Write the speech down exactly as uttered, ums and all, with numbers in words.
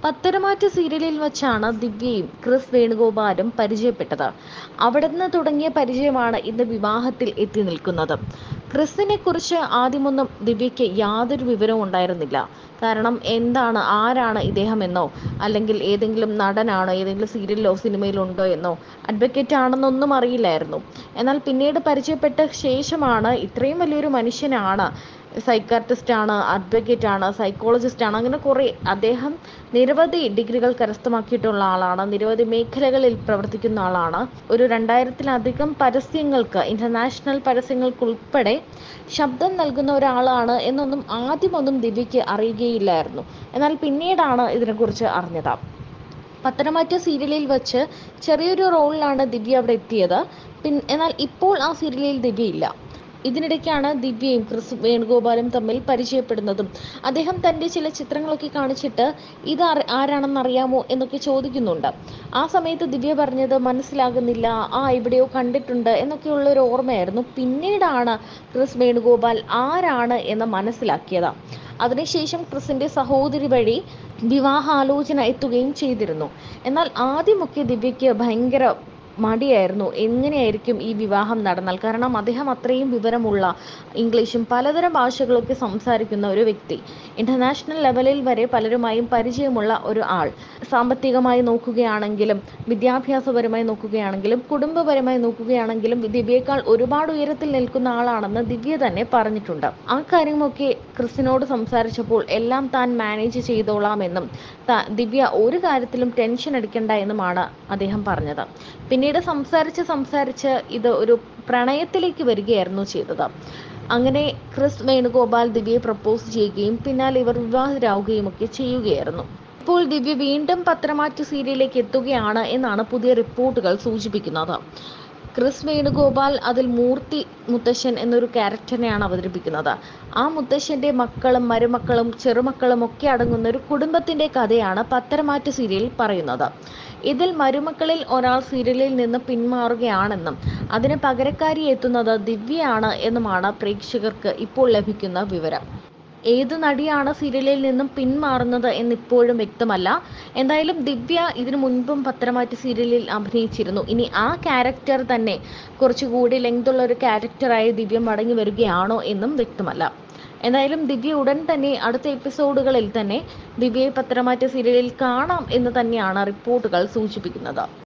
പത്തരമാറ്റ് സീരിയലിൽ വച്ചാണ് ദിവ്യയും ക്രിസ് വേണുഗോപാലും പരിചയപ്പെട്ടത്. അവിടുന്ന് തുടങ്ങിയ പരിചയമാണ് ഇന്ന് വിവാഹത്തിൽ എത്തി നിൽക്കുന്നത്. ക്രിസിനെ കുറിച്ച് ആദ്യമൊന്നും ദിവ്യയ്ക്ക് യാതൊരു വിവരവും ഉണ്ടായിരുന്നില്ല. കാരണം എന്താണ്, ആരാണ് ഇദ്ദേഹം എന്നോ അല്ലെങ്കിൽ ഏതെങ്കിലും നടനാണോ, ഏതെങ്കിലും സീരിയലിലോ സിനിമയിലോ ഉണ്ടോ എന്നോ അഡ്വക്കേറ്റ് ആണെന്നൊന്നും അറിയില്ലായിരുന്നു. എന്നാൽ പിന്നീട് പരിചയപ്പെട്ട ശേഷമാണ് ഇത്രയും വലിയൊരു മനുഷ്യനാണ്, സൈക്കാട്രിസ്റ്റ് ആണ്, അഡ്വക്കേറ്റ് ആണ്, സൈക്കോളജിസ്റ്റ് ആണ്, അങ്ങനെ കുറേ അദ്ദേഹം നിരവധി ഡിഗ്രികൾ കരസ്ഥമാക്കിയിട്ടുള്ള ആളാണ്. നിരവധി മേഖലകളിൽ പ്രവർത്തിക്കുന്ന ആളാണ്. ഒരു രണ്ടായിരത്തിലധികം പരസ്യങ്ങൾക്ക്, ഇന്റർനാഷണൽ പരസ്യങ്ങൾക്കുൾപ്പെടെ ശബ്ദം നൽകുന്ന ഒരാളാണ് എന്നൊന്നും ആദ്യമൊന്നും ദിവ്യയ്ക്ക് അറിയുകയില്ലായിരുന്നു. എന്നാൽ പിന്നീടാണ് ഇതിനെക്കുറിച്ച് അറിഞ്ഞത്. പത്തനംതിട്ട സീരിയലിൽ വച്ച് ചെറിയൊരു റോളിലാണ് ദിവ്യ അവിടെ എത്തിയത്. പിൻ എന്നാൽ ഇപ്പോൾ ആ സീരിയലിൽ ദിവ്യ ഇല്ല. ഇതിനിടയ്ക്കാണ് ദിവ്യയും ക്രിസ് വേണുഗോപാലും തമ്മിൽ പരിചയപ്പെടുന്നതും. അദ്ദേഹം തൻ്റെ ചില ചിത്രങ്ങളൊക്കെ കാണിച്ചിട്ട് ഇത് ആരാണെന്ന് അറിയാമോ എന്നൊക്കെ ചോദിക്കുന്നുണ്ട്. ആ സമയത്ത് ദിവ്യ പറഞ്ഞത് മനസ്സിലാകുന്നില്ല, ആ എവിടെയോ കണ്ടിട്ടുണ്ട് എന്നൊക്കെയുള്ളൊരു ഓർമ്മയായിരുന്നു. പിന്നീടാണ് ക്രിസ് വേണുഗോപാൽ ആരാണ് എന്ന് മനസ്സിലാക്കിയത്. അതിനുശേഷം ക്രിസിൻ്റെ സഹോദരി വഴി വിവാഹാലോചന എത്തുകയും ചെയ്തിരുന്നു. എന്നാൽ ആദ്യമൊക്കെ ദിവ്യയ്ക്ക് ഭയങ്കര മടിയായിരുന്നു, എങ്ങനെയായിരിക്കും ഈ വിവാഹം നടന്നാൽ. കാരണം അദ്ദേഹം അത്രയും വിവരമുള്ള, ഇംഗ്ലീഷും പലതരം ഭാഷകളൊക്കെ സംസാരിക്കുന്ന ഒരു വ്യക്തി, ഇൻ്റർനാഷണൽ ലെവലിൽ വരെ പലരുമായും പരിചയമുള്ള ഒരു ആൾ. സാമ്പത്തികമായി നോക്കുകയാണെങ്കിലും, വിദ്യാഭ്യാസപരമായി നോക്കുകയാണെങ്കിലും, കുടുംബപരമായി നോക്കുകയാണെങ്കിലും ദിവ്യേക്കാൾ ഒരുപാട് ഉയരത്തിൽ നിൽക്കുന്ന ആളാണെന്ന് ദിവ്യ തന്നെ പറഞ്ഞിട്ടുണ്ട്. ആ കാര്യമൊക്കെ ക്രിസിനോട് സംസാരിച്ചപ്പോൾ എല്ലാം താൻ മാനേജ് ചെയ്തോളാമെന്നും ദിവ്യ ഒരു കാര്യത്തിലും ടെൻഷൻ അടിക്കണ്ട എന്നുമാണ് അദ്ദേഹം പറഞ്ഞത്. പിന്നീട് സംസാരിച്ച് സംസാരിച്ച് ഇത് ഒരു പ്രണയത്തിലേക്ക് വരികയായിരുന്നു ചെയ്തത്. അങ്ങനെ ക്രിസ് വേണുഗോപാൽ ദിവ്യയെ പ്രപ്പോസ് ചെയ്യുകയും പിന്നാലെ ഇവർ വിവാഹിതരാവുകയും ഒക്കെ ചെയ്യുകയായിരുന്നു. ഇപ്പോൾ ദിവ്യ വീണ്ടും പത്തനംതിട്ട സീരിയലിലേക്ക് എത്തുകയാണ് എന്നാണ് പുതിയ റിപ്പോർട്ടുകൾ സൂചിപ്പിക്കുന്നത്. ക്രിസ് വേണുഗോപാൽ അതിൽ മൂർത്തി മുത്തശ്ശൻ എന്നൊരു ക്യാരക്ടറിനെയാണ് അവതരിപ്പിക്കുന്നത്. ആ മുത്തശ്ശൻ്റെ മക്കളും മരുമക്കളും ചെറുമക്കളും ഒക്കെ അടങ്ങുന്ന ഒരു കുടുംബത്തിൻ്റെ കഥയാണ് പത്തരമാറ്റ് സീരിയലിൽ പറയുന്നത്. ഇതിൽ മരുമക്കളിൽ ഒരാൾ സീരിയലിൽ നിന്ന് പിന്മാറുകയാണെന്നും അതിന് പകരക്കാരി എത്തുന്നത് ദിവ്യയാണ് എന്നുമാണ് പ്രേക്ഷകർക്ക് ഇപ്പോൾ ലഭിക്കുന്ന വിവരം. ഏത് നടിയാണ് സീരിയലിൽ നിന്നും പിന്മാറുന്നത് എന്നിപ്പോഴും വ്യക്തമല്ല. എന്തായാലും ദിവ്യ ഇതിനു മുൻപും പത്തരമാറ്റ് സീരിയലിൽ അഭിനയിച്ചിരുന്നു. ഇനി ആ ക്യാരക്ടർ തന്നെ കുറച്ചുകൂടി ലെങ്തുള്ള ഒരു ക്യാരക്ടറായി ദിവ്യ മടങ്ങി വരികയാണോ എന്നും വ്യക്തമല്ല. എന്തായാലും ദിവ്യ ഉടൻ തന്നെ അടുത്ത എപ്പിസോഡുകളിൽ തന്നെ ദിവ്യയെ പത്തരമാറ്റ് സീരിയലിൽ കാണാം എന്ന് തന്നെയാണ് റിപ്പോർട്ടുകൾ സൂചിപ്പിക്കുന്നത്.